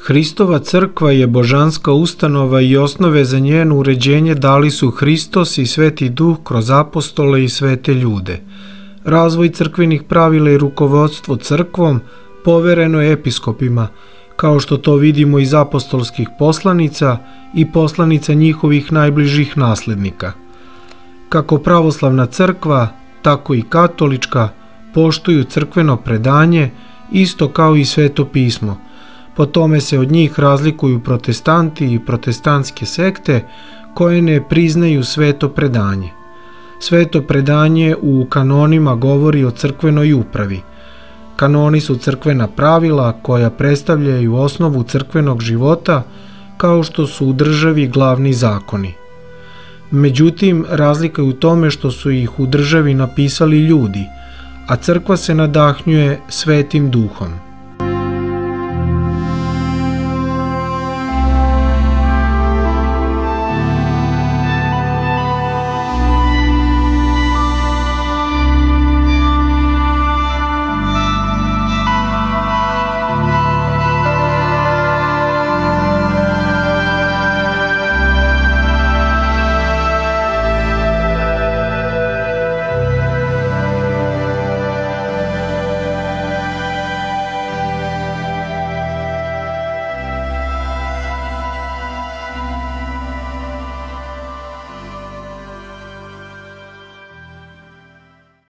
Hristova crkva je božanska ustanova i osnove za njeno uređenje dali su Hristos i Sveti Duh kroz apostole i svete ljude. Razvoj crkvenih pravila i rukovodstvo crkvom povereno je episkopima, kao što to vidimo iz apostolskih poslanica i poslanica njihovih najbližih naslednika. Kako pravoslavna crkva, tako i katolička poštuju crkveno predanje, isto kao i Sveto pismo. Po tome se od njih razlikuju protestanti i protestantske sekte koje ne priznaju sveto predanje. Sveto predanje u kanonima govori o crkvenoj upravi. Kanoni su crkvena pravila koja predstavljaju osnovu crkvenog života, kao što su u državi glavni zakoni. Međutim, razlika je u tome što su ih u državi napisali ljudi, a crkva se nadahnjuje Svetim Duhom.